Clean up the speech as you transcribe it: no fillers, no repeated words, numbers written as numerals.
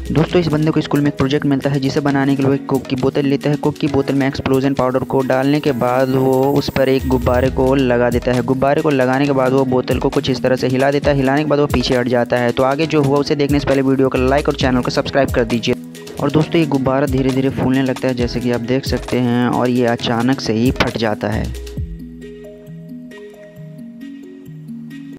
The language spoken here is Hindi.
दोस्तों इस बंदे को स्कूल में एक प्रोजेक्ट मिलता है जिसे बनाने के लिए एक कोक की बोतल लेता है। कोक की बोतल में एक्सप्लोजन पाउडर को डालने के बाद वो उस पर एक गुब्बारे को लगा देता है। गुब्बारे को लगाने के बाद वो बोतल को कुछ इस तरह से हिला देता है। हिलाने के बाद वो पीछे हट जाता है। तो आगे जो हुआ उसे देखने से पहले वीडियो को लाइक और चैनल को सब्सक्राइब कर दीजिए। और दोस्तों ये गुब्बारा धीरे धीरे फूलने लगता है जैसे कि आप देख सकते हैं, और ये अचानक से ही फट जाता है।